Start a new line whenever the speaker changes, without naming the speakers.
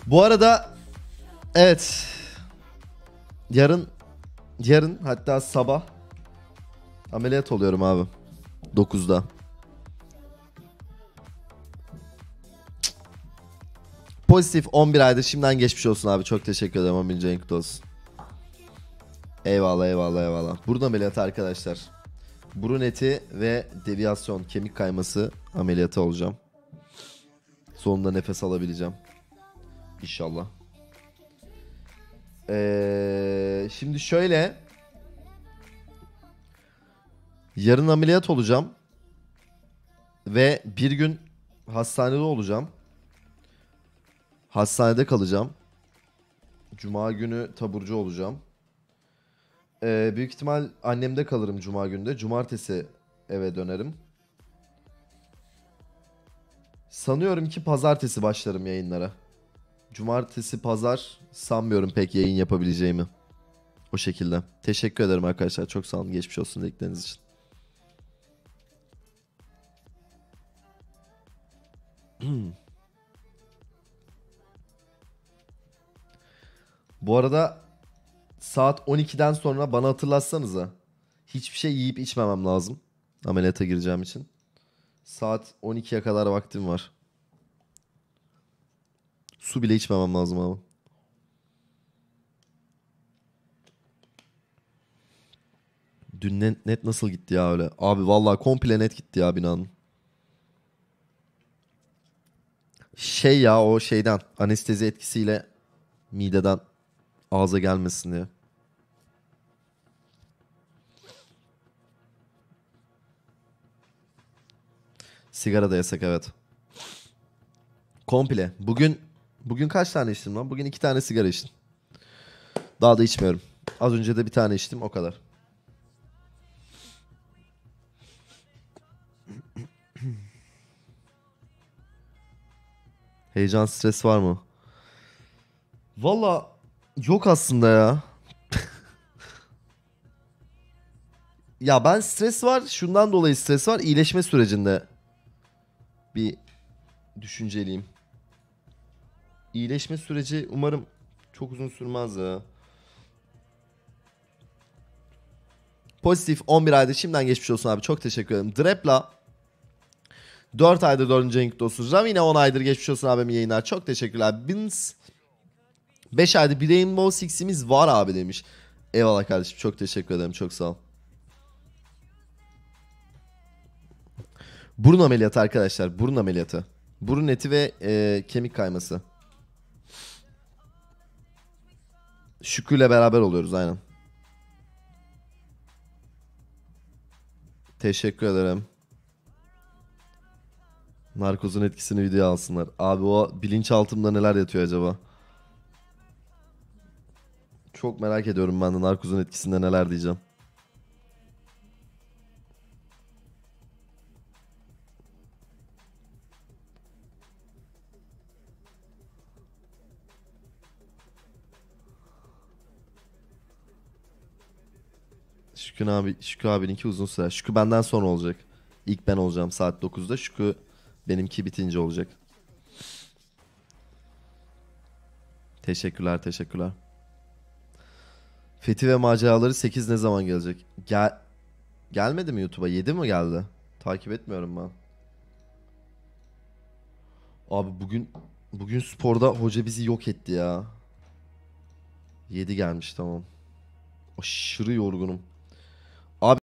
Bu arada evet, yarın hatta sabah ameliyat oluyorum abi. 9'da. Pozitif 11 aydır, şimdiden geçmiş olsun abi. Çok teşekkür ederim, 11. ayın kutlu olsun. Eyvallah eyvallah eyvallah. Burun ameliyatı arkadaşlar. Burun eti ve deviyasyon, kemik kayması ameliyatı olacağım. Sonunda nefes alabileceğim. İnşallah. Şimdi şöyle. Yarın ameliyat olacağım. Ve bir gün hastanede olacağım. Hastanede kalacağım. Cuma günü taburcu olacağım. Büyük ihtimal annemde kalırım cuma günde. Cumartesi eve dönerim. Sanıyorum ki pazartesi başlarım yayınlara. Cumartesi pazar sanmıyorum pek yayın yapabileceğimi. O şekilde. Teşekkür ederim arkadaşlar. Çok sağ olun. Geçmiş olsun dedikleriniz için. Bu arada saat 12'den sonra bana hatırlatsanıza. Hiçbir şey yiyip içmemem lazım. Ameliyata gireceğim için. Saat 12'ye kadar vaktim var. Su bile içmemem lazım abi. Dün net nasıl gitti ya öyle? Abi vallahi komple net gitti ya binanın. Şey ya, o şeyden anestezi etkisiyle mideden ağza gelmesin diye. Sigara da yasak, evet. Komple. Bugün kaç tane içtim lan? Bugün 2 tane sigara içtim. Daha da içmiyorum. Az önce de bir tane içtim, o kadar. Heyecan, stres var mı? Valla yok aslında ya. Ya ben stres var. Şundan dolayı stres var. İyileşme sürecinde bir düşünceliyim. İyileşme süreci umarım çok uzun sürmez ya. Pozitif 11 ayda, şimdiden geçmiş olsun abi. Çok teşekkür ederim. Drepla 4 aydır 4. ayın kutlu olsun. Ram yine 10 aydır geçmiş olsun abim, yayınlar. Çok teşekkürler. Bins 5 aydır bir Rainbow Six'imiz var abi demiş. Eyvallah kardeşim, çok teşekkür ederim. Çok sağ ol. Burun ameliyatı arkadaşlar. Burun ameliyatı. Burun eti ve kemik kayması. Şükrü'yle beraber oluyoruz aynen. Teşekkür ederim. Narkozun etkisini video alsınlar. Abi o bilinçaltımda neler yatıyor acaba? Çok merak ediyorum ben de narkozun etkisinde neler diyeceğim. Şükrü abininki uzun süre. Şükrü benden sonra olacak. İlk ben olacağım saat 9'da. Şükrü benimki bitince olacak. Teşekkürler, teşekkürler. Fethi ve maceraları 8 ne zaman gelecek? Gelmedi mi YouTube'a? 7 mi geldi? Takip etmiyorum ben. Abi bugün sporda hoca bizi yok etti ya. 7 gelmiş, tamam. Aşırı yorgunum.